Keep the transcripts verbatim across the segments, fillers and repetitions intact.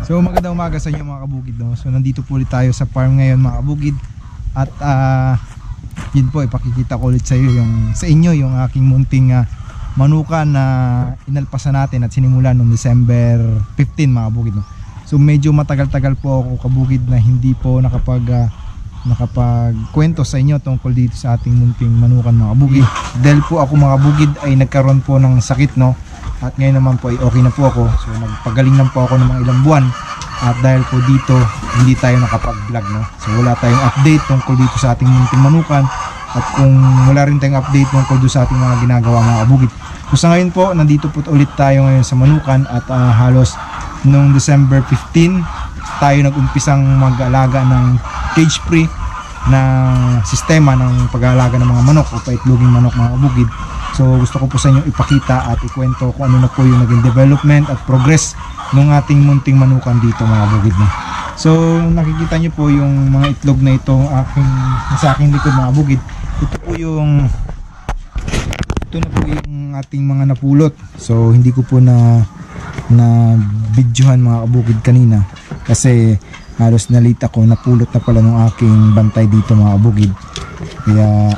So magandang umaga sa inyo mga kabukid, no? So nandito po ulit tayo sa farm ngayon mga kabukid. At uh, yun po, ipakikita ko ulit sa, iyo, yung, sa inyo yung aking munting uh, manukan na inalpasan natin at sinimulan noong December fifteenth mga kabukid, no? So medyo matagal-tagal po ako kabukid na hindi po nakapag uh, nakapagkwento sa inyo tungkol dito sa ating munting manukan mga kabukid. Dahil po ako mga kabukid ay nagkaroon po ng sakit, no? At ngayon naman po ay okay na po ako. So nagpagaling lang po ako ng mga ilang buwan. At dahil po dito hindi tayo nakapag-vlog, no? So wala tayong update tungkol dito sa ating munting manukan. At kung wala rin tayong update tungkol dito sa ating mga ginagawa mga kabukid. So sa ngayon po, nandito po ulit tayo ngayon sa manukan. At uh, halos noong December fifteenth tayo nag-umpisang mag-alaga ng cage free na sistema ng pag-aalaga ng mga manok o paitloging manok mga kabukid. So gusto ko po sa inyo ipakita at ikwento kung ano na po yung naging development at progress ng ating munting manukan dito mga kabukid, no? So nakikita nyo po yung mga itlog na ito aking, sa aking likod mga kabukid. Ito po yung ito na po yung ating mga napulot. So hindi ko po na na videohan mga kabukid kanina kasi halos nalita ko, napulot na pala ng aking bantay dito mga kabukid. Kaya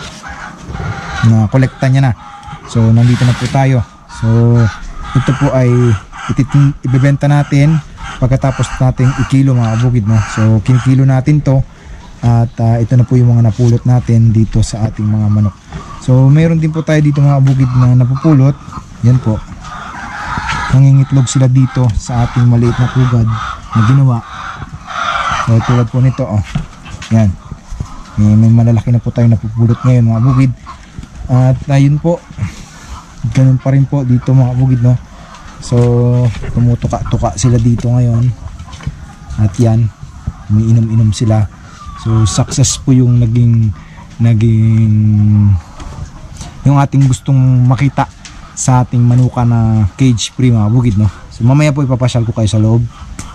na kolekta niya na. So nandito na po tayo. So ito po ay ititin, ibebenta natin pagkatapos nating ikilo mga kabukid, no? So kinikilo natin to at uh, ito na po yung mga napulot natin dito sa ating mga manok. So meron din po tayo dito mga kabukid na napupulot. Yan po, nangingitlog sila dito sa ating maliit na pugad na ginawa. So tulad po nito, oh. Yan, may, may malalaki na po tayo napupulot ngayon mga kabukid. At ayun po, ganun pa rin po dito mga kabukid, no? So tumutuka-tuka sila dito ngayon. At yan, may inom-inom sila. So success po yung naging naging yung ating gustong makita sa ating manuka na cage free mga kabukid, no? So mamaya po ipapasyal ko kayo sa loob.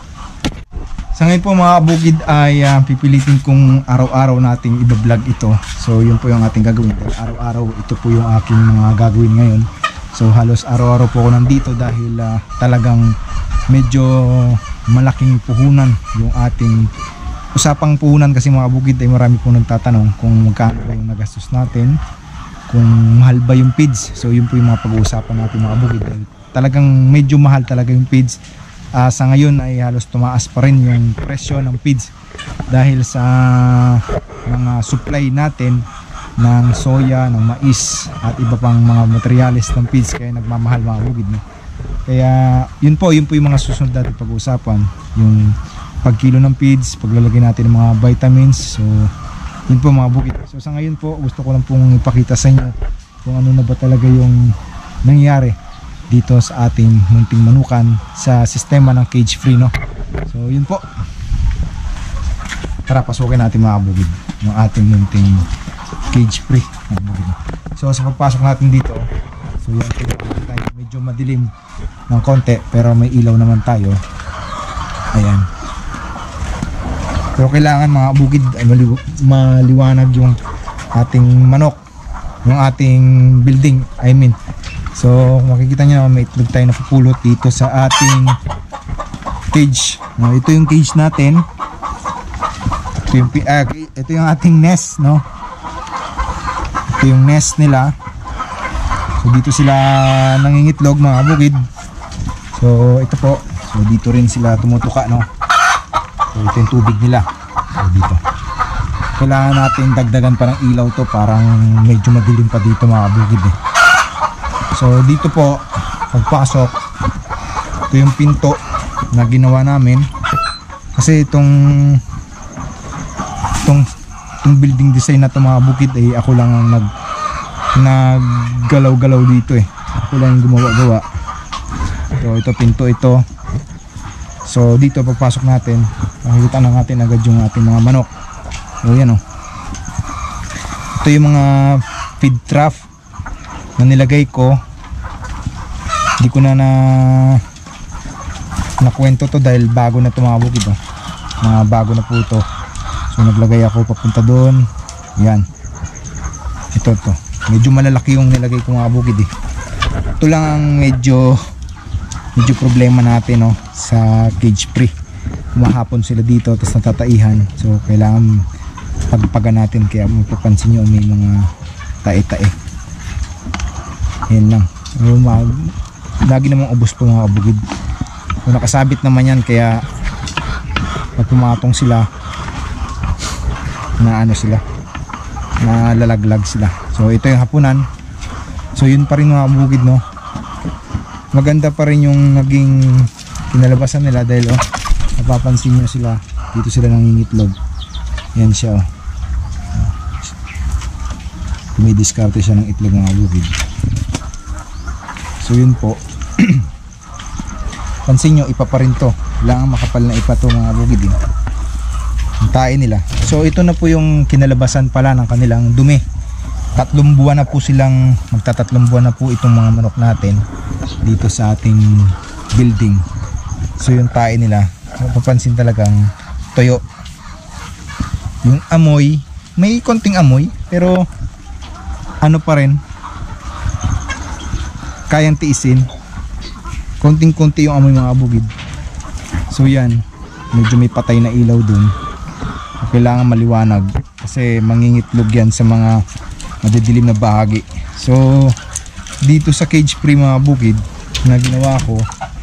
Sa ngayon po mga kabukid ay uh, pipilitin kong araw-araw nating i-vlog ito. So yun po yung ating gagawin. Araw-araw ito po yung aking mga gagawin ngayon. So halos araw-araw po ako nandito dahil uh, talagang medyo malaking puhunan yung ating usapang puhunan kasi mga kabukid ay marami po nagtatanong kung magkano ba yung nagastos natin, kung mahal ba yung feeds. So yun po yung mga pag-uusapan natin mga kabukid. Talagang medyo mahal talaga yung feeds. Uh, sa ngayon ay halos tumaas pa rin yung presyo ng feeds dahil sa mga supply natin ng soya, ng mais at iba pang mga materyales ng feeds, kaya nagmamahal mga kabukid, no? Kaya yun po, yun po yung mga susunod natin pag-uusapan, yung pagkilo ng feeds, paglalagay natin ng mga vitamins. So yun po mga kabukid. So sa ngayon po gusto ko lang pong ipakita sa inyo kung ano na ba talaga yung nangyayari dito sa ating munting manukan sa sistema ng cage free, no? So yun po, tara pasukin natin mga kabukid yung ating munting cage free. So sa pagpasok natin dito, so yan tayo, medyo madilim ng konti pero may ilaw naman tayo. Ayan, pero kailangan mga kabukid ay maliw maliwanag yung ating manok, yung ating building I mean. So makikita nyo may itlog tayo napupulot dito sa ating cage. No, ito yung cage natin. Ito yung, uh, ito yung ating nest, no? Ito yung nest nila. So dito sila nangingitlog mga kabukid. So ito po. So dito rin sila tumutuka, no? So ito yung tubig nila. So dito. Kailangan natin dagdagan pa ng ilaw to, parang medyo madilim pa dito mga kabukid, eh. So dito po pagpasok, ito yung pinto na ginawa namin kasi itong itong, itong building design na ito mga kabukid ay ako lang ang nag naggalaw-galaw dito, eh. Ako lang yung gumawa-gawa. So ito pinto ito. So dito pagpasok natin makikita na natin agad yung ating mga manok. So yan, oh. Ito yung mga feed trough na nilagay ko. Hindi ko na na nakwento to dahil bago na ito mga kabukid, oh. Mga bago na po ito. So naglagay ako papunta doon. Yan, ito to, medyo malalaki yung nilagay ko mga kabukid, eh. Ito lang ang medyo medyo problema natin, no, sa cage free. Kumahapon sila dito tapos natataihan, so kailangan pagpagan natin, kaya mapapansin nyo may mga tae-tae. Yan lang. So, mag, lagi namang ubos po mga kabukid. So, nakasabit naman yan, kaya pag pumatong sila na ano sila, na lalaglag sila. So ito yung hapunan. So yun pa rin mga kabukid, no, maganda pa rin yung naging kinalabasan nila dahil oh, napapansin nyo sila dito, sila nangingitlog. Yan siya, oh, tumidiskarte siya ng itlog mga kabukid. So yun po. Pansin nyo, ipa pa rin to, kailangan makapal na ipa to mga kabukid, eh, ang tae nila. So ito na po yung kinalabasan pala ng kanilang dumi. Tatlong buwan na po silang, magtatatlong buwan na po itong mga manok natin dito sa ating building. So yung tae nila, mapapansin talagang toyo. Yung amoy, may konting amoy, pero ano pa rin, kayang tiisin. Konting-konti yung amoy mga kabukid. So yan, medyo may patay na ilaw dun. Kailangan maliwanag kasi mangingitlog yan sa mga madidilim na bahagi. So dito sa cage free mga bukid na ginawa ko,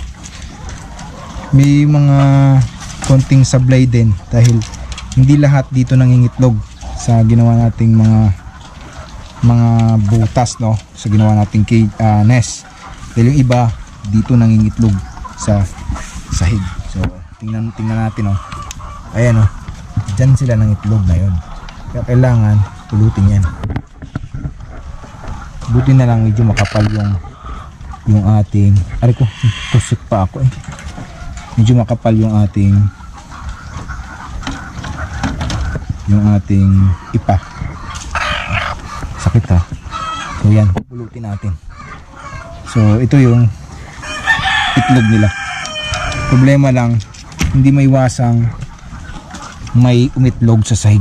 may mga konting sablay din dahil hindi lahat dito nangingitlog sa ginawa nating mga mga butas, no, sa ginawa nating cage, uh, nest. Dahil yung iba dito nangingitlog sa sahig. So tingnan, tingnan natin, oh. Ayan, oh, dyan sila ng itlog na yun, kaya kailangan pulutin yan. Buti na lang medyo makapal yung yung ating, ari ko, tusok pa ako eh, medyo makapal yung ating yung ating ipa. Sakit, ha. So yan, pulutin natin. So ito yung itlog nila. Problema lang, hindi maiwasang may umitlog sa sahig.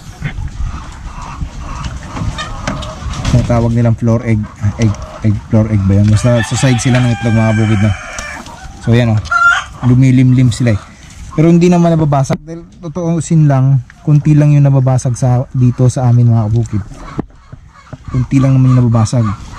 Ang tawag nilang floor egg, egg, egg floor egg ba yan? Basta sa sahig sila ng itlog mga bukid, no? So yan, oh, lumilimlim sila eh. Pero hindi naman nababasag dahil totoosin lang, kunti lang yung nababasag sa, dito sa amin mga bukid. Kunti lang naman yung nababasag.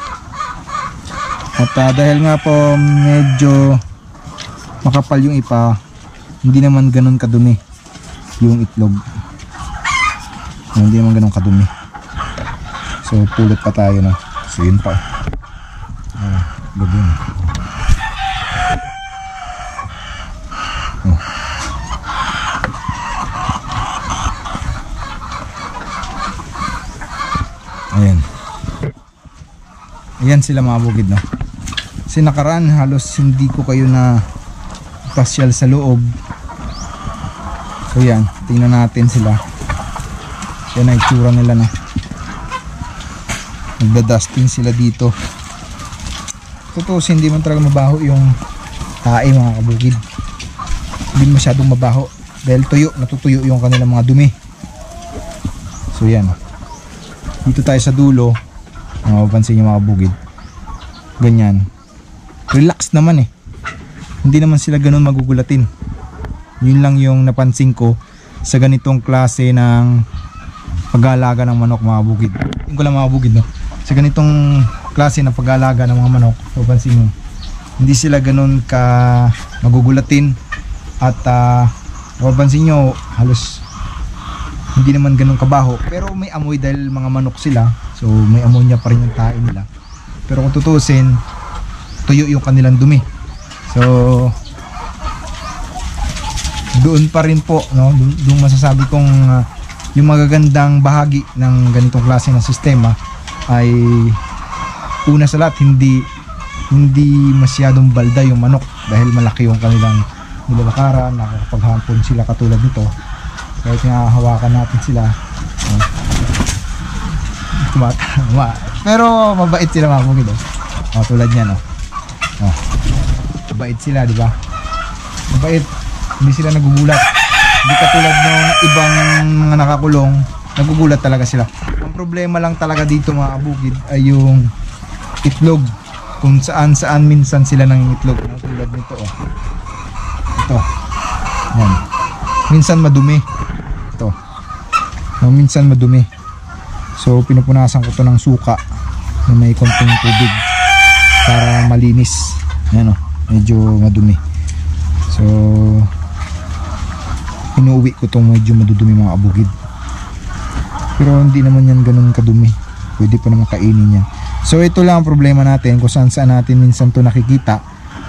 At uh, dahil nga po medyo makapal yung ipa, hindi naman ganun kadumi yung itlog. Hindi naman ganun kadumi. So pulot pa tayo, no. So yun pa. Ah, gabon. Oh. Ayan. Ayan sila mga bukid, no. Kasi nakaraan halos hindi ko kayo na pasyal sa loob. So yan, tingnan natin sila. Yan ang itsura nila, no. Nagda-dusting sila dito. Totoo, hindi man talaga mabaho yung tae mga kabukid. Hindi masyadong mabaho dahil tuyo, natutuyo yung kanilang mga dumi. So yan, dito tayo sa dulo, mapapansin yung mga bukid. Ganyan, relax naman eh. Hindi naman sila ganun magugulatin. Yun lang yung napansin ko sa ganitong klase ng pag-aalaga ng manok mga bukid. Yung ko lang mga bukid, no? Sa ganitong klase ng pag-aalaga ng mga manok, mapansin mo, hindi sila ganun ka magugulatin. At uh, mapansin nyo, halos hindi naman ganun kabaho. Pero may amoy dahil mga manok sila. So may ammonia pa rin yung tae nila. Pero kung tutusin, tuyo yung kanilang dumi. So doon pa rin po, no, doon, doon masasabi kong uh, yung magagandang bahagi ng ganitong klase ng sistema ay una sa lahat, hindi hindi masyadong balda yung manok dahil malaki yung kanilang nilalakaran. Nakakapaghampon sila katulad nito kahit nga hawakan natin sila, no? Tumatawa. Pero mabait sila mga bukid, oh. Oh, tulad niyan, oh. Oh. Mabait sila, di ba? Mabait. Hindi sila nagugulat. Hindi katulad ng ibang mga nakakulong, nagugulat talaga sila. Ang problema lang talaga dito mga kabukid ay yung itlog. kung saan saan minsan sila nangingitlog, no? Tulad nito, oh. Ito. Yan. Minsan madumi. Ito. No, minsan madumi. So pinupunasan ko to ng suka na may konting tubig para malinis. Yan, oh. Medyo madumi. So inuwi ko to, medyo madudumi mga kabukid. Pero hindi naman yan ganun kadumi. Pwede pa naman kainin yan. So ito lang ang problema natin kung saan saan natin minsan to nakikita.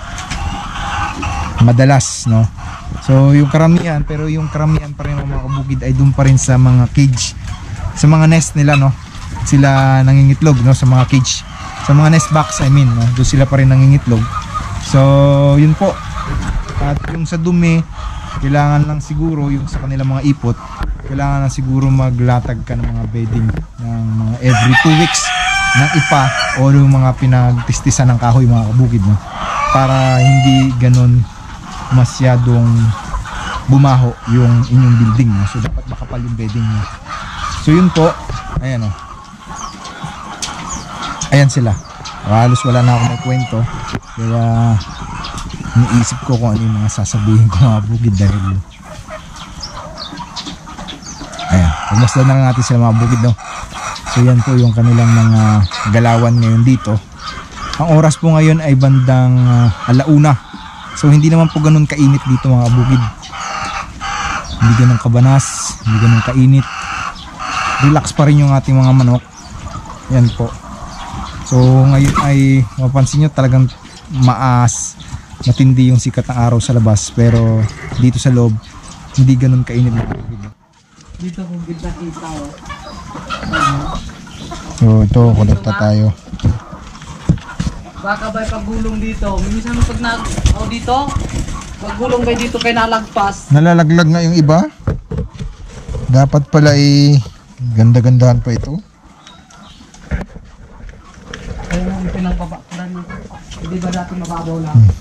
Madalas, no? So yung karamihan, pero yung karamihan pa rin mga kabukid ay dun pa rin sa mga cage, sa mga nest nila, no? Sila nangingitlog, no? Sa mga cage, sa mga nest box, I mean, no? Doon sila pa rin nangingitlog. So yun po. At yung sa dumi, kailangan lang siguro yung sa kanilang mga ipot, kailangan lang siguro maglatag ka ng mga bedding ng mga every two weeks ng ipa o yung mga pinagtistisan ng kahoy mga kabukid, no? Para hindi ganun masyadong bumaho yung inyong building, no? So dapat makapal yung bedding nyo. So yun po, ayan, o, ayan sila. Halos wala na ako may kwento, kaya iniisip ko kung ano yung mga sasabihin ko mga bukid dahil ayan, pagmasdan na lang natin sila mga bukid, no? So yan po yung kanilang mga galawan ngayon dito. Ang oras po ngayon ay bandang uh, alauna. So hindi naman po ganun kainit dito mga bukid. Hindi ganun kabanas, hindi ganun kainit. Relax pa rin yung ating mga manok. Yan po. So ngayon ay mapansin nyo talagang maas, matindi yung sikat ng araw sa labas, pero dito sa loob hindi ganun kainit mga bukid. Dito kung kita kita, oh. So ito, kolekta tayo. Baka ba'y paggulong dito. Minsan pag nag... Oh, dito. Paggulong ba'y dito kay nalagpas. Nalalaglag nga yung iba. Dapat pala eh ganda-gandahan pa ito. Ayun ang pinagbabakran nito. Hindi ba dati mababaw lang? Hmm.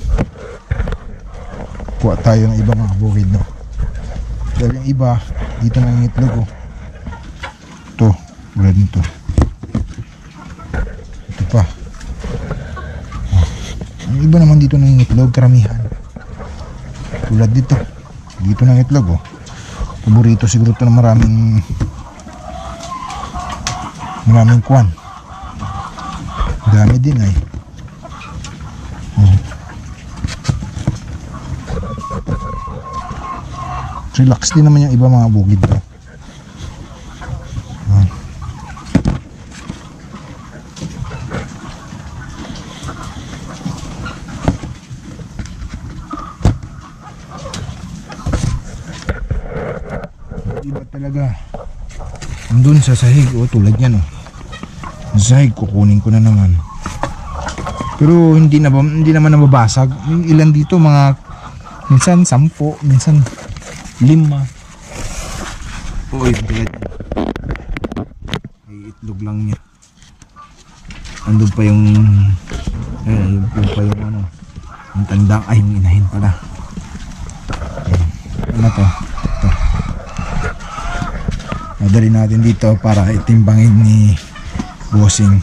Kuha tayo ng iba mga bukid, no? Dahil yung iba dito na yung itlog, oh. Ito, tulad nito. Ito pa. Oh. Yung iba naman dito na yung itlog, karamihan. Tulad dito. Dito na yung itlog, oh. Paborito siguro ito ng maraming maraming kwan. Dami din ay. Oh. Relax din naman yung iba mga bukid, no? Oh. Iba talaga. Andun sa sahig, oh, tulad yan, oh. Sa sahig kukunin ko na naman. Pero hindi na hindi naman nababasag. Yung ilan dito mga minsan sampo, minsan lima. Uy, bigat. Ay, itlog lang niya. Andun pa yung eh, yung, yung pa yung ano, yung tandang, ay yung inahin pala. Ayan. Ano to? Ito. Madali natin dito para itimbangin ni bossing.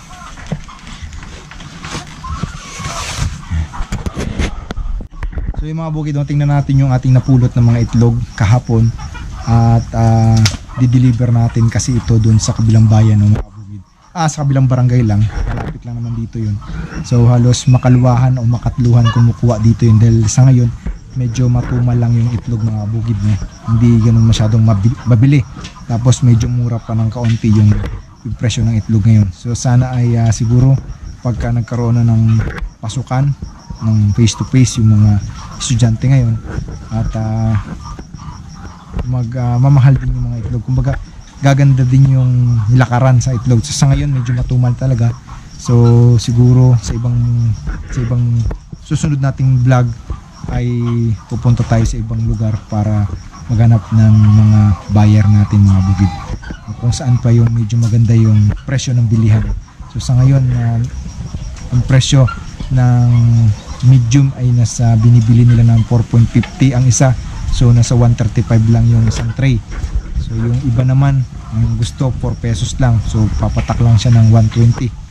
So yung mga bukid, tingnan natin yung ating napulot ng mga itlog kahapon at uh, di-deliver natin kasi ito dun sa kabilang bayan ng mga bukid. Ah, sa kabilang barangay lang, malapit lang naman dito yun. So halos makalwahan o makatluhan kumukuha dito yun dahil sa ngayon medyo matumal lang yung itlog mga bukid, no? Hindi ganun masyadong mabili. Tapos medyo mura pa ng kaunti yung, yung presyo ng itlog ngayon. So sana ay uh, siguro pagka nagkaroon na ng pasukan ng face to face yung mga estudyante ngayon at uh, mag uh, mamahal din yung mga itlog, kumbaga gaganda din yung lakaran sa itlog. So sa ngayon medyo matumal talaga. So siguro sa ibang sa ibang susunod nating vlog ay pupunta tayo sa ibang lugar para maghanap ng mga buyer natin mga bukid, kung saan pa yung medyo maganda yung presyo ng bilihan. So sa ngayon uh, ang presyo ng medium ay nasa binibili nila ng four point fifty ang isa, so nasa one thirty-five lang yung isang tray. So yung iba naman ang gusto four pesos lang, so papatak lang siya ng one twenty.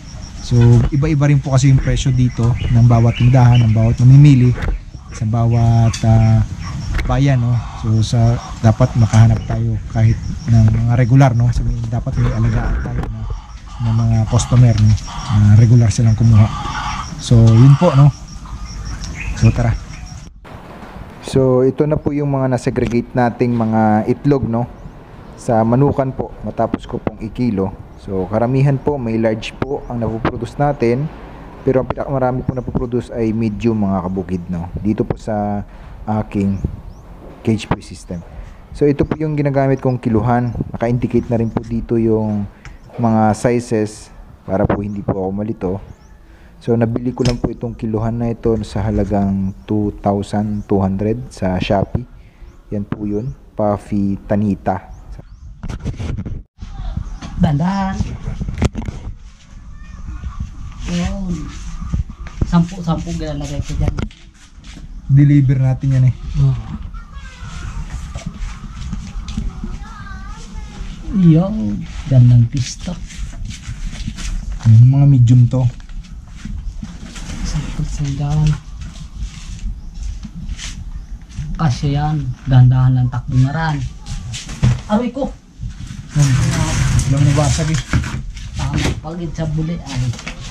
So iba-iba rin po kasi yung presyo dito ng bawat tindahan, ng bawat mamimili, sa bawat uh, bayan, no. So sa dapat makahanap tayo kahit ng mga regular, no. So may, dapat may alagaan tayo na, ng mga customer, no, na regular silang kumuha. So yun po, no. So tara. So ito na po yung mga nasegregate nating mga itlog, no, sa manukan po matapos ko pong ikilo. So karamihan po may large po ang napoproduce natin, pero ang pinakamarami po napoproduce ay medium, mga kabukid, no, dito po sa aking cage free system. So ito po yung ginagamit kong kiluhan. Naka-indicate na rin po dito yung mga sizes para po hindi po ako malito. So nabili ko lang po itong kiluhan na ito sa halagang two thousand two hundred sa Shopee. Yan po yun, Puffy Tanita. Dandan. Yun. Sampu-sampu ginalagay ko dyan. Deliver natin yan eh. Oh. Yung gandang pista. Yung mga medium to. Sampu sandaan. Kasi yan, gandahan lang takbo na ran. Aroy ko. Lang nabasag eh. Tama, pagid sa buli ay.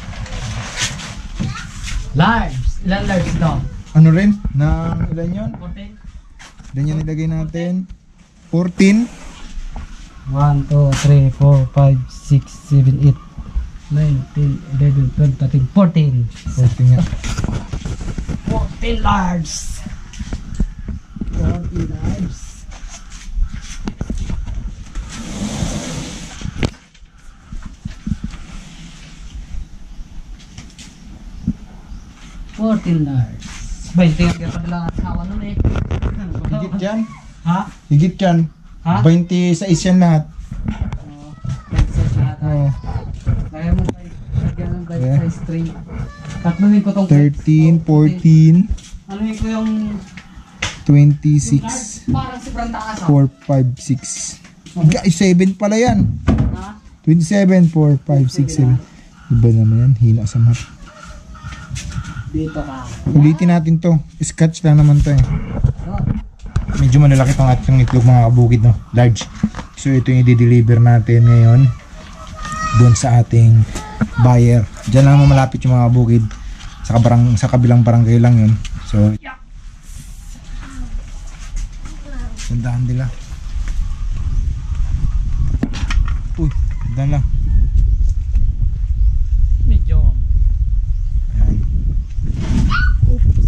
Large. Ilan large daw? Ano rin? Na ilan yun? fourteen. Ilan yan nilagay natin? fourteen. one, two, three, four, five, six, seven, eight, nine, ten, eleven, twelve, thirteen, fourteen. fourteen nga. fourteen large. fourteen large. fourteen large. twenty ang kaya paglang asawa nun eh. Higit yan. Ha? Higit yan. Ha? twenty-six yan lahat. Oo. twenty-six lahat. Oh. Lagyan mo guys. Lagyan ng guys Yeah. size three. Tatlunin ko tong thirteen, fourteen, anuhin ko yung twenty-six, parang sobrang taas ah. four, five, six. Guys, seven pala yan. Ha? twenty-seven, four, five, six, seven. Iba naman yan. Hina sa mat. Dito ka. Ulitin natin to. Scotch lang naman to eh. Oh. Medyo malalaki tong ating itlog, mga kabukid, no? Large. So ito yung i-deliver natin ngayon doon sa ating buyer. Diyan lang malapit yung mga kabukid. Sa, kabarang, sa kabilang barangay lang yun. So tandahan nila. Uy, tandahan lang. Medyo. Ayan. Oops.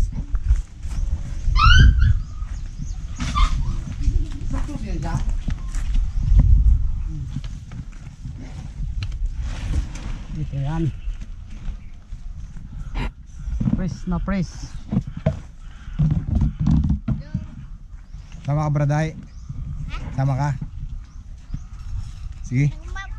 Sakto siya dyan. Dito yan. Press na press. Sama ka, Braday? Sama ka? Sige.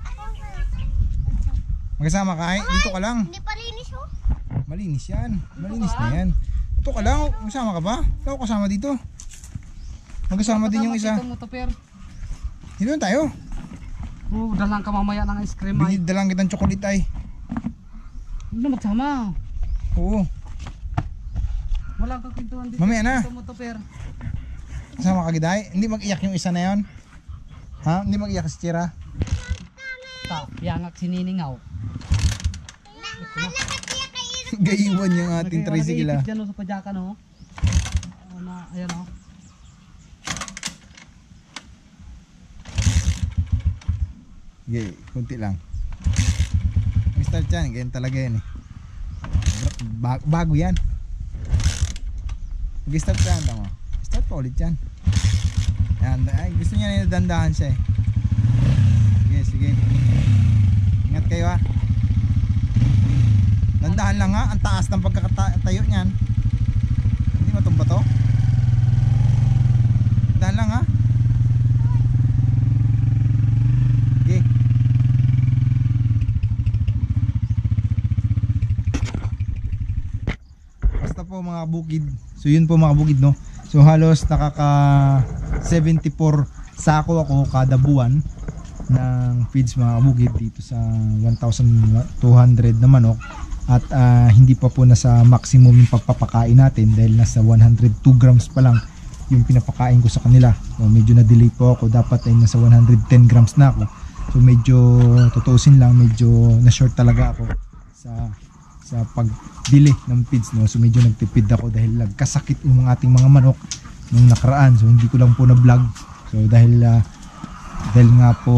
Magkasama ka? Ay, dito ka lang. Hindi pa linis oh. Malinis yan. Malinis na yan. Dito ka lang. Masama ka ba? Wala ko kasama dito. Magkasama din yung isa. Ito mo to, per. Dito na tayo. Oh, dalang ka mamaya ng ice cream ay. Bigyan dalang kitang chocolate ay. Ano magsama? Oo. Wala kang pintuan dito. Mamaya na. Ito mo to, per. Kasama ka, Giday. Hindi mag-iyak yung isa na yon. Ha? Hindi mag-iyak si Chira. Ta, yangak sininingaw. Gayiwan yung ating tricycle ah. Diyan sa padyakan oh. Oh, na, ayan oh. Okay, kunti lang. Mister Chan, ganyan talaga yan eh. Ba bago yan. Mag-start ka yan, tama. Start pa ulit yan. Ayan, ay, gusto niya na dandahan siya eh. Sige, sige. Ingat kayo ha. Dandahan lang ha, ang taas ng pagkakatayo niyan. Hindi matumba to. Dandahan lang ha. Okay. Basta po mga bukid. So yun po mga bukid, no. So halos nakaka seventy-four sako ako kada buwan. ng feeds mga kabukid dito sa one thousand two hundred na manok, at uh, hindi pa po nasa maximum yung pagpapakain natin dahil nasa one hundred two grams pa lang yung pinapakain ko sa kanila. So medyo na delay po ako, dapat ay nasa one hundred ten grams na ako. So medyo tutuusin lang, medyo na short talaga ako sa sa pagdili ng feeds, no. So medyo nagtipid ako dahil nagkasakit yung ating mga manok nung nakaraan. So hindi ko lang po na vlog. So dahil uh, dahil nga po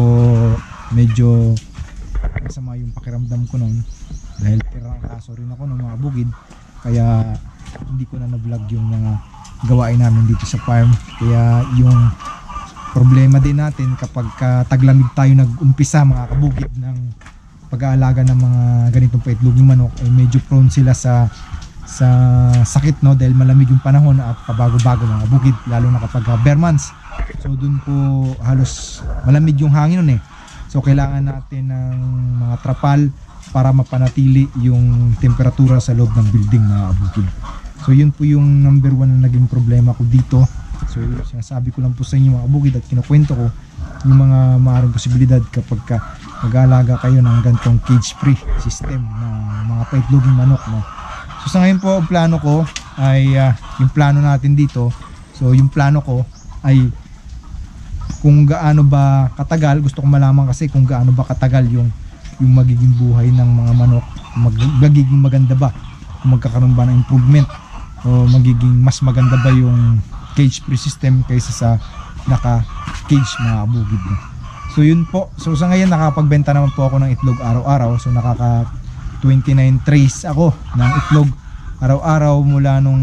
medyo masama yung pakiramdam ko noon dahil tirang kaso rin ako ng mga bukid, kaya hindi ko na na-vlog yung mga gawain namin dito sa farm. Kaya yung problema din natin kapag ka taglamig tayo nag-umpisa mga kabukid ng pag-aalaga ng mga ganitong paitloging manok, ay medyo prone sila sa sa sakit, no, dahil malamig yung panahon at pabago-bago mga bukid, lalo na kapag uh, bare months. So dun po halos malamig yung hangin nun eh. So kailangan natin ng mga trapal para mapanatili yung temperatura sa loob ng building mga bukid. So yun po yung number one na naging problema ko dito. So sinasabi ko lang po sa inyo mga bukid at kinukwento ko yung mga maaaring posibilidad kapag ka mag-aalaga kayo ng ganitong cage free system na mga paitloging manok, no. So sa ngayon po ang plano ko ay uh, yung plano natin dito. So yung plano ko ay kung gaano ba katagal, gusto ko malaman kasi kung gaano ba katagal yung yung magiging buhay ng mga manok, mag, magiging maganda ba, kung magkakaroon ba ng improvement o magiging mas maganda ba yung cage free system kaysa sa naka cage mga bukid. So yun po. So sa ngayon nakapagbenta naman po ako ng itlog araw-araw. So nakaka twenty-nine trays ako ng itlog araw-araw mula nung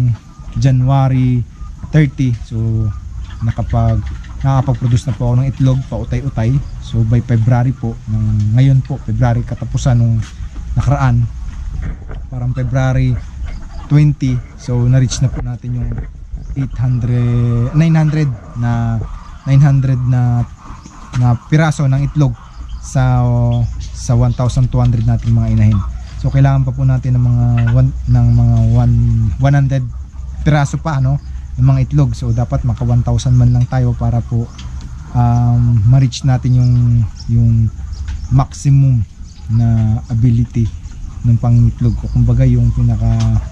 January thirty. So nakapag nakapag-produce na po ako ng itlog pa utay-utay. So by February po ng ngayon po, February katapusan nung nakaraan, parang February twenty, so na-reach na po natin yung eight hundred nine hundred na nine hundred na na piraso ng itlog sa sa one thousand two hundred nating mga inahin. So kailangan pa po natin ng mga one, ng mga one hundred piraso pa, no, ng mga itlog. So dapat maka one thousand man lang tayo para po um, ma-reach natin yung yung maximum na ability ng pangitlog ko. Kumbaga yung pinaka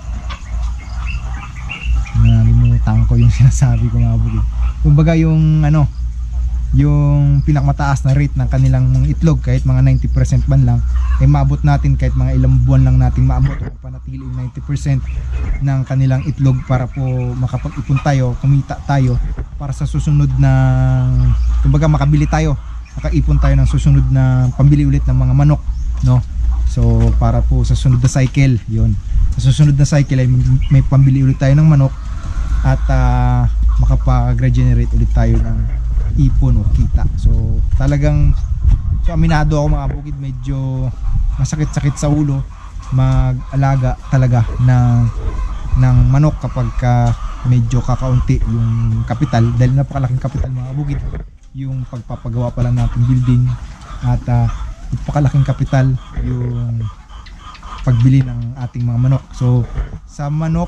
nalimutan ko yung sinasabi ko mga bukid. Kumbaga yung ano, yung pinakamataas na rate ng kanilang itlog, kahit mga ninety percent man lang, ay maabot natin kahit mga ilang buwan lang natin maabot o panatili yung ninety percent ng kanilang itlog para po makapag-ipon tayo, kumita tayo para sa susunod na, kumbaga makabili tayo, makaipon tayo ng susunod na pambili ulit ng mga manok, no. So para po sa susunod na cycle, yun, sa susunod na cycle ay may pambili ulit tayo ng manok at uh, makapag-regenerate ulit tayo ng ipon o kita. So talagang, so aminado ako mga bukid, medyo masakit-sakit sa ulo mag-alaga talaga ng ng manok kapag ka medyo kakaunti yung kapital, dahil napakalaking kapital mga bukid yung pagpapagawa pa lang natin building, at uh, napakalaking kapital yung pagbili ng ating mga manok. So sa manok,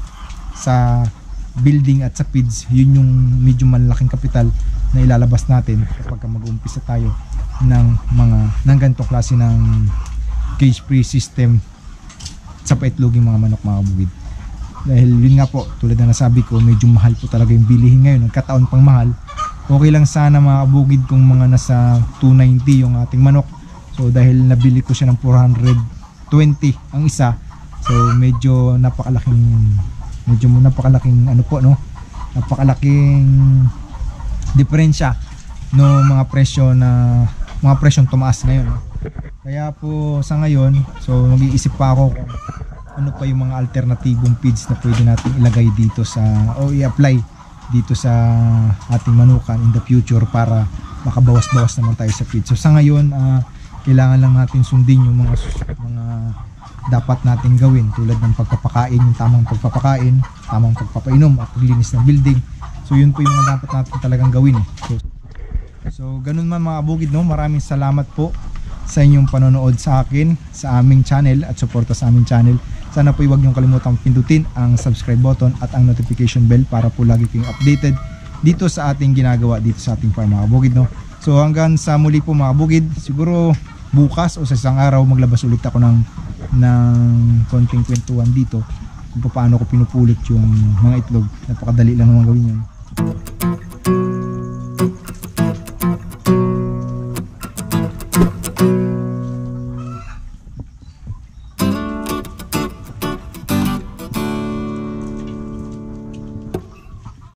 sa building at sa feeds, yun yung medyo malaking kapital na ilalabas natin kapag mag-uumpisa tayo ng mga ng ganitong klase ng cage free system sa paitloging mga manok mga bukid. Dahil yun nga po, tulad na nasabi ko, medyo mahal po talaga yung bilihin ngayon, nagkataon pang mahal. Okay lang sana mga bukid kung mga nasa two ninety yung ating manok. So dahil nabili ko siya ng four hundred twenty ang isa, so medyo napakalaking medyo napakalaking ano po, no, napakalaking diferensya no mga presyo na mga presyong tumaas ngayon, no? Kaya po sa ngayon, so mag-iisip pa ako kung ano pa yung mga alternatibong feeds na pwede natin ilagay dito sa o i-apply dito sa ating manukan in the future para makabawas-bawas naman tayo sa feed. So sa ngayon, uh, kailangan lang natin sundin yung mga mga dapat natin gawin, tulad ng pagpapakain, yung tamang pagpapakain, tamang pagpapainom at paglinis ng building. So yun po yung mga dapat natin talagang gawin, eh. So, so ganun man mga bukid, no, maraming salamat po sa inyong panonood sa akin, sa aming channel at suporta sa aming channel. Sana po huwag niyong kalimutang pindutin ang subscribe button at ang notification bell para po lagi kayong updated dito sa ating ginagawa dito sa ating farm mga bukid, no. So hanggang sa muli po mga kabukid, siguro bukas o sa isang araw maglabas ulit ako ng ng konting kwentuhan dito kung paano ko pinupulot yung mga itlog. Napakadali lang naman gawin yun.